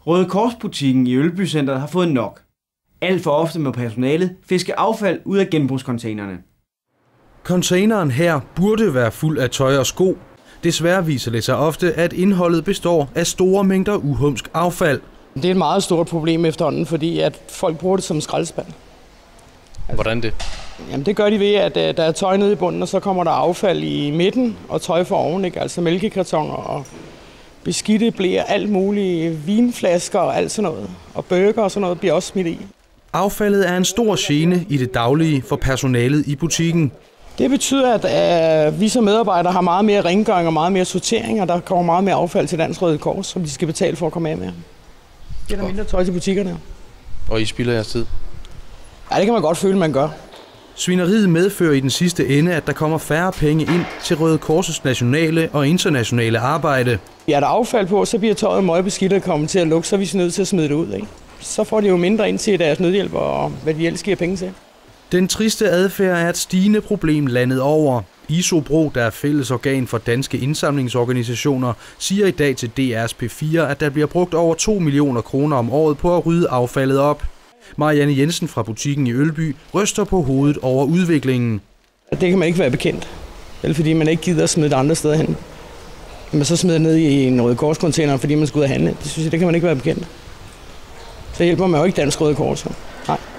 Røde Kors-butikken i Ølby Centret har fået nok. Alt for ofte må personalet fiske affald ud af genbrugscontainerne. Containeren her burde være fuld af tøj og sko. Desværre viser det sig ofte, at indholdet består af store mængder uhumsk affald. Det er et meget stort problem efterhånden, fordi at folk bruger det som skraldespand. Hvordan det? Jamen det gør de ved, at der er tøj nede i bunden, og så kommer der affald i midten og tøj for oven, ikke? Altså mælkekartoner og beskidte bleer, alt muligt, vinflasker og alt sådan noget. Og burger og sådan noget bliver også smidt i. Affaldet er en stor gene i det daglige for personalet i butikken. Det betyder, at vi som medarbejdere har meget mere rengøring og meget mere sortering, og der kommer meget mere affald til Dansk Røde Kors, som de skal betale for at komme af med. Det er der mindre tøj til butikkerne. Og I spilder jeres tid? Ja, det kan man godt føle, man gør. Svineriet medfører i den sidste ende, at der kommer færre penge ind til Røde Kors' nationale og internationale arbejde. Ja, der er affald på, så bliver tøjet møgbeskidt og kommer til at lukke, så er vi nødt til at smide det ud, ikke? Så får de jo mindre ind til deres nødhjælp og hvad de ellers giver penge til. Den triste adfærd er et stigende problem landet over. ISOBRO, der er fælles organ for danske indsamlingsorganisationer, siger i dag til DR's P4, at der bliver brugt over 2 millioner kroner om året på at rydde affaldet op. Marianne Jensen fra butikken i Ølby ryster på hovedet over udviklingen. Det kan man ikke være bekendt, eller fordi man ikke gider at smide det andre steder hen. Men så smider ned i en Røde Kors-container, fordi man skal ud og handle. Det synes jeg, det kan man ikke være bekendt. Så hjælper man jo ikke Dansk Røde Kors. Nej.